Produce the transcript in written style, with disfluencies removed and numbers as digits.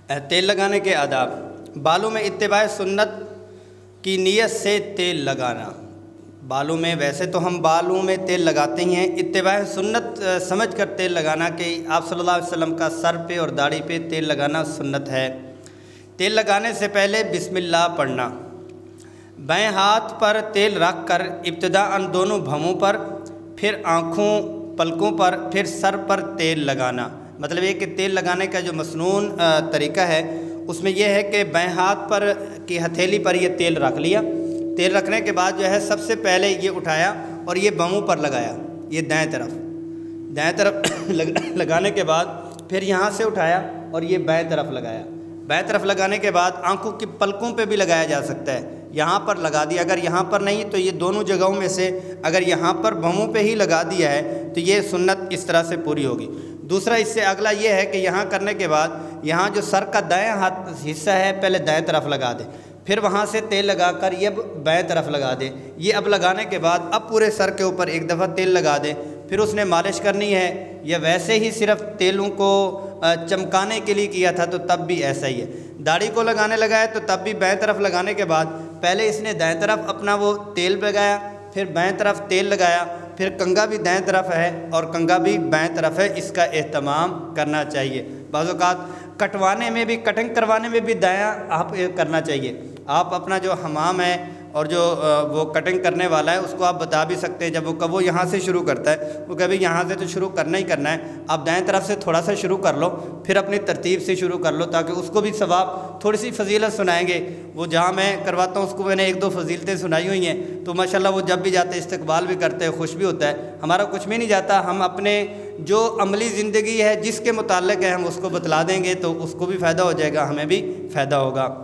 तेल लगाने के आदाब। बालों में इत्तिबा सुन्नत की नीयत से तेल लगाना। बालों में वैसे तो हम बालों में तेल लगाते ही हैं, इत्तिबा सुन्नत समझ कर तेल लगाना कि आप सल्लल्लाहु अलैहि वसल्लम का सर पे और दाढ़ी पे तेल लगाना सुन्नत है। तेल लगाने से पहले बिस्मिल्लाह पढ़ना। बाएं हाथ पर तेल रख कर इब्तिदाअन दोनों भवों पर, फिर आँखों पलकों पर, फिर सर पर तेल लगाना। मतलब ये कि तेल लगाने का जो मसनून तरीका है उसमें यह है कि बाएं हाथ पर की हथेली पर ये तेल रख लिया। तेल रखने के बाद जो है सबसे पहले ये उठाया और ये भवों पर लगाया, ये दाएं तरफ लगाने के बाद फिर यहाँ से उठाया और ये बाएं तरफ लगाया। बाएं तरफ लगाने के बाद आंखों की पलकों पे भी लगाया जा सकता है, यहाँ पर लगा दिया। अगर यहाँ पर नहीं तो ये दोनों जगहों में से अगर यहाँ पर भवों पे ही लगा दिया है तो ये सुन्नत इस तरह से पूरी होगी। दूसरा इससे अगला ये है कि यहाँ करने के बाद यहाँ जो सर का दायां हाथ हिस्सा है पहले दाएं तरफ लगा दे, फिर वहाँ से तेल लगाकर ये बाएं तरफ लगा दे। ये अब लगाने के बाद अब पूरे सर के ऊपर एक दफ़ा तेल लगा दे। फिर उसने मालिश करनी है या वैसे ही सिर्फ तेलों को चमकाने के लिए किया था तो तब भी ऐसा ही है। दाढ़ी को लगाने लगा है तो तब भी बाएं तरफ लगाने के बाद पहले इसने दाएं तरफ अपना वो तेल लगाया, फिर बाएं तरफ तेल लगाया, फिर कंघा भी दाएं तरफ है और कंघा भी बाएं तरफ है। इसका एहतमाम करना चाहिए। बाज़ औक़ात कटवाने में भी, कटिंग करवाने में भी दायां आप करना चाहिए। आप अपना जो हमाम है और जो वो कटिंग करने वाला है उसको आप बता भी सकते हैं। जब वो कब वो यहाँ से शुरू करता है वो कभी यहाँ से तो शुरू करना ही करना है, आप दाएं तरफ से थोड़ा सा शुरू कर लो, फिर अपनी तरतीब से शुरू कर लो ताकि उसको भी सवाब थोड़ी सी फजीलत सुनाएंगे। वो जहाँ मैं करवाता हूँ उसको मैंने एक दो फजीलतें सुनाई हुई हैं तो माशाल्लाह वो जब भी जाते इस्तकबाल भी करते हैं, खुश भी होता है। हमारा कुछ भी नहीं जाता, हम अपने जो अमली ज़िंदगी है जिसके मुताल्लिक़ है हम उसको बतला देंगे तो उसको भी फ़ायदा हो जाएगा, हमें भी फ़ायदा होगा।